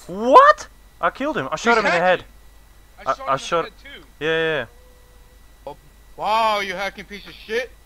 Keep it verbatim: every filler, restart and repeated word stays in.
What? I killed him. I shot He's him in the head. hacking. I I, shot I him shot. in the head too. Yeah, yeah, yeah. Oh, wow, you hacking piece of shit.